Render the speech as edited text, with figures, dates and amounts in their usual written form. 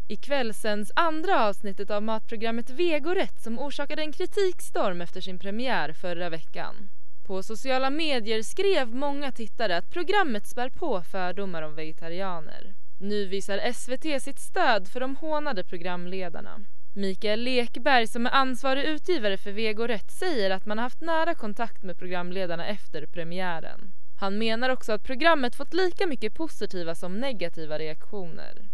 Ikväll sänds andra avsnittet av matprogrammet Vegorätt som orsakade en kritikstorm efter sin premiär förra veckan. På sociala medier skrev många tittare att programmet spär på fördomar om vegetarianer. Nu visar SVT sitt stöd för de hånade programledarna. Mikael Lekberg, som är ansvarig utgivare för Vegorätt, säger att man har haft nära kontakt med programledarna efter premiären. Han menar också att programmet fått lika mycket positiva som negativa reaktioner.